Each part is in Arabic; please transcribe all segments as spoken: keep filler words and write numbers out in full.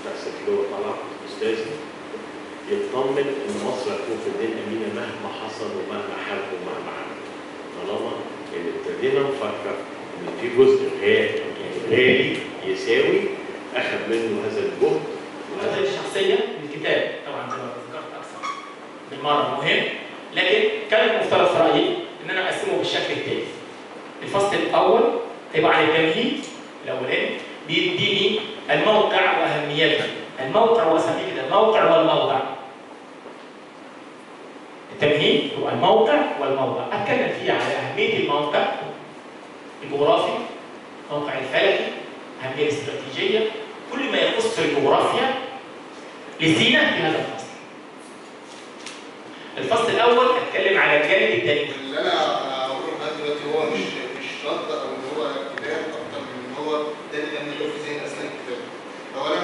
تحصل اللي هو طلع استاذي يطمن ان مصر هتكون في الدين امينه مهما حصل ومهما حرب ومهما عمل. طالما ان ابتدينا نفكر ان في جزء غالي غالي يساوي اخذ منه هذا الجهد. وهذه الشخصيه للكتاب طبعا زي ما ذكرت اكثر من مره مهم، لكن كان المفترض في رايي ان انا اقسمه بالشكل التالي. الفصل الاول هيبقى عن التمهيد الاولاني، بيديني الموقع واهميته. الموقع واسميه كده الموقع والموضع. التمهيد هو الموقع والموضع، اتكلم فيه على اهميه الموقع الجغرافي، الموقع الفلكي، اهميه الاستراتيجيه، كل ما يخص الجغرافيا لسينا في هذا الفصل. الفصل الاول اتكلم على الجانب التاريخي. اللي انا هقوله لحد دلوقتي هو مش مش رد او ان هو كتاب اكتر من ان هو ده اللي كان موجود في ذهن اثناء الكتاب. اولا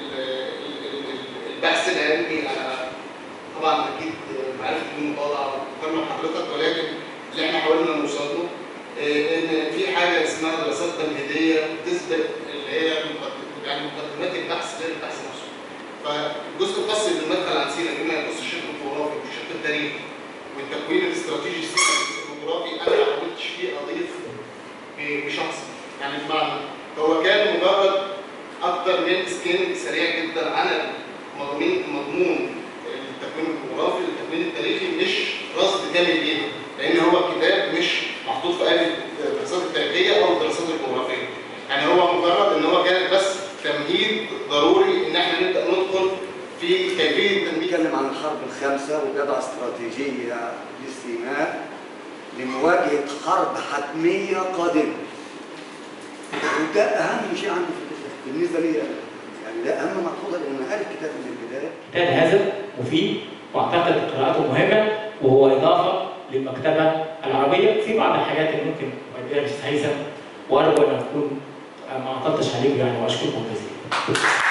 البحث العلمي انا طبعا اكيد معرفه مين مطالع وفهم حضرتك، ولكن اللي احنا حاولنا نوصل له ان في حاجه اسمها دراسات تمهيديه بتثبت اللي هي يعني مقدمات البحث غير البحث نفسه. فالجزء الخاص بالمدخل عن سينا بما يخص الشق الجغرافي والشق التاريخي والتكوين الاستراتيجي الجغرافي، انا ما حاولتش فيه اضيف بشخصي، يعني بمعنى هو كان مجرد اكتر من سكين سريع جدا عن مضمون مضمون التكوين الجغرافي والتكوين التاريخي، مش رصد كامل ليه، لان هو الكتاب مش محطوط في قالب الدراسات التاريخيه او الدراسات الجغرافيه. يعني هو مجرد ان هو كان بس تمهيد ضروري ان احنا نبدا ندخل في كيفيه التنميه. بيتكلم عن الحرب الخامسه وبيضع استراتيجيه للسيناء لمواجهه حرب حتميه قادمه. وده اهم شيء عندي في الكتاب بالنسبه لي، يعني ده اهم ملحوظه لان قال الكتاب من البدايه. الكتاب هذا مفيد واعتقد قراءته مهمه، وهو اضافه للمكتبه العربيه في بعض الحاجات اللي ممكن ما يبقاش هيثم، وارجو ان اكون ما عطلتش عليكم يعني، واشكركم جزيلا.